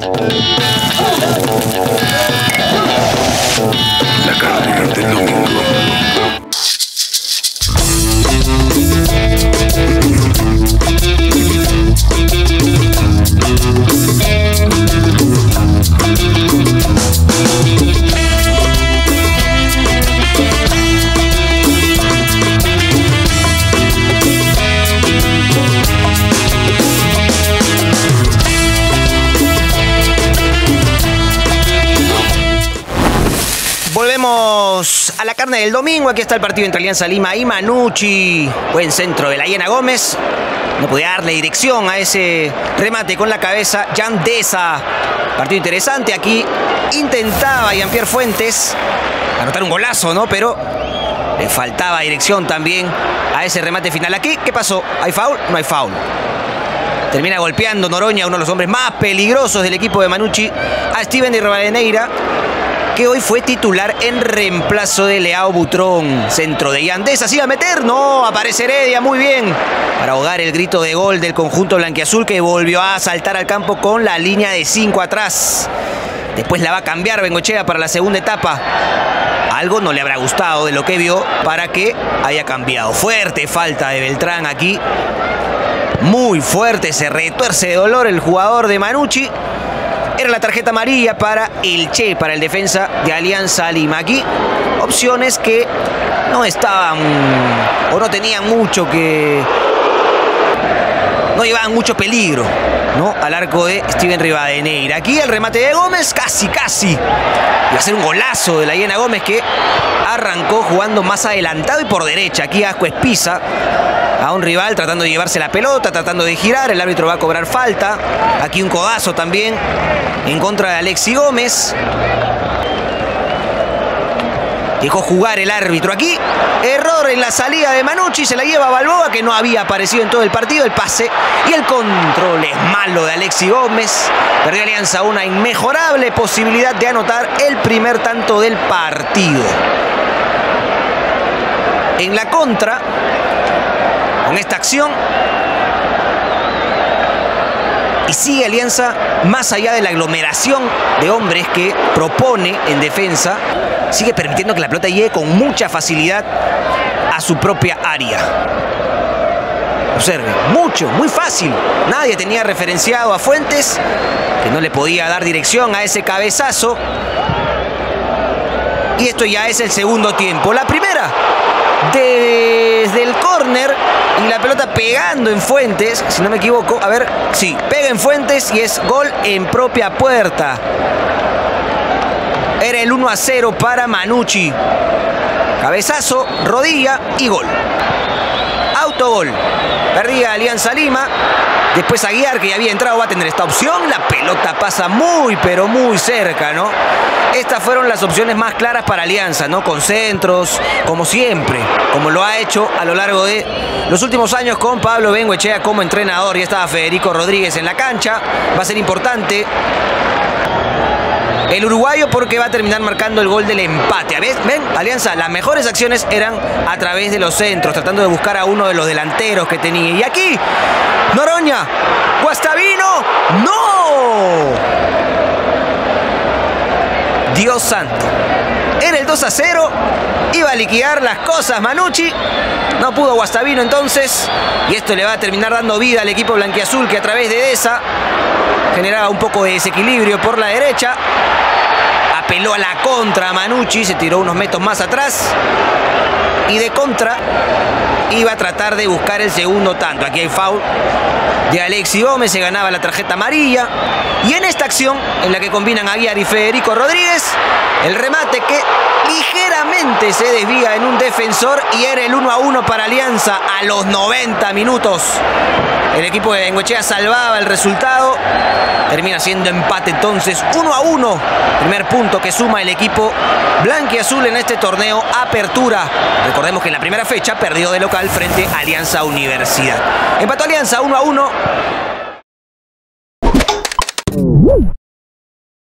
La carne del domingo. Volvemos a la carne del domingo. Aquí está el partido entre Alianza Lima y Manucci. Buen centro de la Hiena Gómez. No podía darle dirección a ese remate con la cabeza. Jan Deza. Partido interesante. Aquí intentaba Jean-Pierre Fuentes anotar un golazo, ¿no? Pero le faltaba dirección también a ese remate final. Aquí, ¿qué pasó? ¿Hay foul? No hay foul. Termina golpeando Noroña, uno de los hombres más peligrosos del equipo de Manucci, a Steven de Rivadeneira, que hoy fue titular en reemplazo de Leao Butrón. Centro de Yandesa, ¿se iba a meter? No, aparece Heredia, muy bien, para ahogar el grito de gol del conjunto blanquiazul, que volvió a saltar al campo con la línea de 5 atrás. Después la va a cambiar Bengoechea para la segunda etapa. Algo no le habrá gustado de lo que vio para que haya cambiado. Fuerte falta de Beltrán aquí. Muy fuerte, se retuerce de dolor el jugador de Manucci. Era la tarjeta amarilla para el Che, para el defensa de Alianza Lima. Aquí opciones que no estaban o no tenían mucho que... no llevaban mucho peligro, ¿no? Al arco de Steven Rivadeneira. Aquí el remate de Gómez, casi. Iba a ser un golazo de la Hiena Gómez, que arrancó jugando más adelantado y por derecha. Aquí Asco Espiza a un rival tratando de llevarse la pelota, tratando de girar. El árbitro va a cobrar falta. Aquí un codazo también en contra de Alexi Gómez. Dejó jugar el árbitro aquí. Error en la salida de Manucci. Se la lleva a Balboa, que no había aparecido en todo el partido. El pase y el control es malo de Alexi Gómez. Perdió Alianza una inmejorable posibilidad de anotar el primer tanto del partido. En la contra, con esta acción, y sigue Alianza más allá de la aglomeración de hombres que propone en defensa. Sigue permitiendo que la pelota llegue con mucha facilidad a su propia área. Observe, muy fácil. Nadie tenía referenciado a Fuentes, que no le podía dar dirección a ese cabezazo. Y esto ya es el segundo tiempo. La primera, desde el córner, y la pelota pegando en Fuentes, si no me equivoco. A ver, sí, pega en Fuentes y es gol en propia puerta. Era el 1-0 para Manucci. Cabezazo, rodilla y gol. Autogol. Perdía Alianza Lima. Después Aguiar, que ya había entrado, va a tener esta opción. La pelota pasa muy, pero muy cerca, ¿no? Estas fueron las opciones más claras para Alianza, ¿no? Con centros, como siempre, como lo ha hecho a lo largo de los últimos años con Pablo Bengoechea como entrenador. Ya estaba Federico Rodríguez en la cancha. Va a ser importante el uruguayo, porque va a terminar marcando el gol del empate. ¿Ven? Alianza, las mejores acciones eran a través de los centros, tratando de buscar a uno de los delanteros que tenía. Y aquí, Noroña, Guastavino, ¡no! Dios santo. Era el 2-0, iba a liquidar las cosas Manucci. No pudo Guastavino entonces, y esto le va a terminar dando vida al equipo blanquiazul, que a través de Deza generaba un poco de desequilibrio por la derecha. Apeló a la contra a Manucci, se tiró unos metros más atrás y de contra iba a tratar de buscar el segundo tanto. Aquí hay foul de Alexi Gómez, se ganaba la tarjeta amarilla. Y en esta acción, en la que combinan Aguiar y Federico Rodríguez, el remate que ligeramente se desvía en un defensor, y era el 1-1 para Alianza a los 90 minutos. El equipo de Bengoechea salvaba el resultado. Termina siendo empate entonces, 1-1. Primer punto que suma el equipo blanquiazul en este torneo Apertura. Recordemos que en la primera fecha perdió de local frente a Alianza Universidad. Empató Alianza 1-1.